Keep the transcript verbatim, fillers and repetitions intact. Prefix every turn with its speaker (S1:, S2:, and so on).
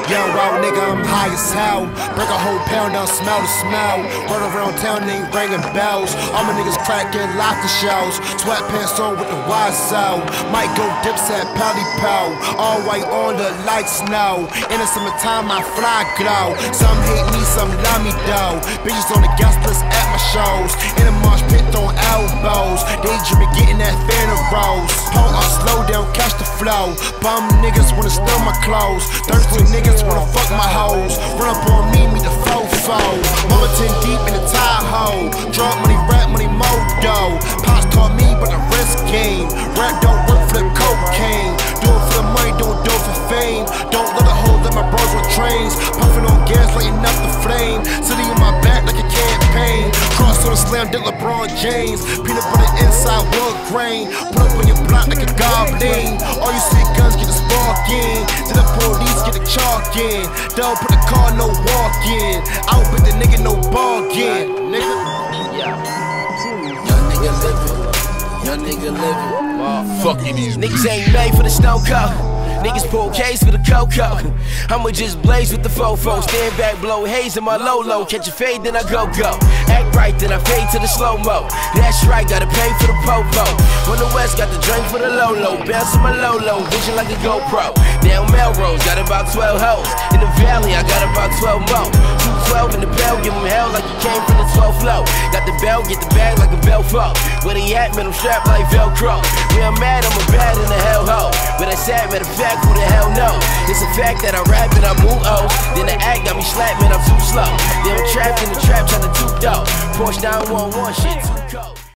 S1: Young wild nigga, I'm high as hell. Break a whole pound down, smell the smell. Run around town, ain't ringing bells. All my niggas cracking locker shells. Sweatpants on with the wide cell. Might go dips at Pally Pow. All white on the light snow. In the summertime, I fly glow. Some hate me, some love me though. Bitches on the gas list at my shows. In the marsh pit throwing elbows. Daydreaming getting that Phantom Rose. Pull up, slow down, catch the flow. Bum niggas wanna steal my clothes. Thirsty niggas wanna fuck my hoes. Run up on me, meet the fofo. Mama ten deep in the Tahoe. Drunk money, rap money, modo. Pops taught me about the risk game. Rap don't work for the cocaine. Do it for the money, don't do it for fame. Don't let a hoe let my bros on trains. Puffing on gas, lighting up the flame. Sitting on my back like a campaign. Cross on the slam, did LeBron James. Peanut butter inside, wood grain. Put up on your block like a goblin. All you see guns get the spark in. To the police get the chalk in. Don't put the car, no walk in. Out with the nigga, no bargain. Nigga.
S2: Young nigga living. Young nigga living. Wow.
S3: Fucking these
S2: niggas ain't made for the snow coat. Niggas pull case for the cocoa. I'ma just blaze with the fofo. Stand back, blow haze in my low-low. Catch a fade, then I go-go. Act right, then I fade to the slow-mo. That's right, gotta pay for the popo. On the west, got the drink for the low-low. Bounce in my low-low, vision like a GoPro. Down Melrose, got about twelve hoes. In the valley, I got about twelve more. two twelve in the bell, give them hell like you came from the twelfth flow. Got the bell, get the bag like a Belfort. Where they at, man, I'm strapped like Velcro. Where I'm mad, I'm a bad in the hellhole. But I sad, matter of fact, who the hell know? It's a fact that I rap and I move oh. Then the act got me slapped, man, I'm too slow. Then I'm trapped in the trap trying to toot dope. Porsche nine one one, shit too cold.